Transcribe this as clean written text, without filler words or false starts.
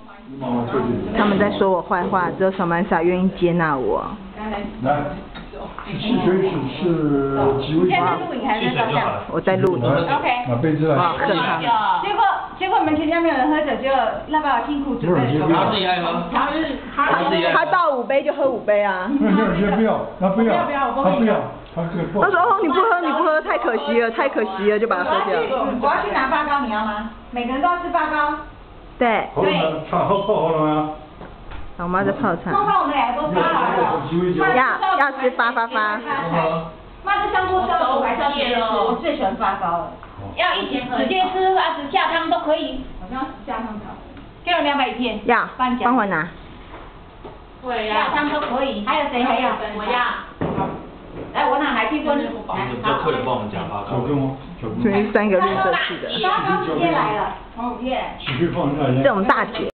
他们在说我坏话，只有小曼莎愿意接纳我。 来，汽水是几位？ 汽水就好了。 我在录影。 OK。 拿杯子来。 结果我们全家没有人喝酒，就那把辛苦准备。 他自己爱喝。 他倒5杯就喝5杯啊。 没有，先不要，他不要，他不要，他这个不。 他说哦你不喝太可惜了，太可惜了，就把它喝掉。 我要去拿发糕，你要吗？每个人都要吃发糕。 对。 茶泡好了吗？ 我妈在泡茶。 泡我们俩都发好了。 要吃发。 妈这香菇烧我还是要直接吃，我最喜欢发糕了。要一起直接吃啊，只下汤都可以。好像下汤好。给我200一片。 要，帮我拿。 对呀。下汤都可以。还有谁还要？我要。来，我拿海碧坤。 叫客人帮我们加发糕。 这边3个绿色系的。 发糕直接来了。哦耶。 汽水放这。 这种大姐。